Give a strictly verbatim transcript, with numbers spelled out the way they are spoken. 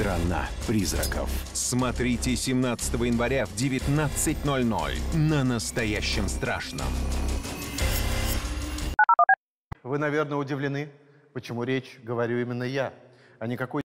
Страна призраков. Смотрите семнадцатого января в девятнадцать ноль ноль на Настоящем страшном. Вы, наверное, удивлены, почему речь говорю именно я, а не какой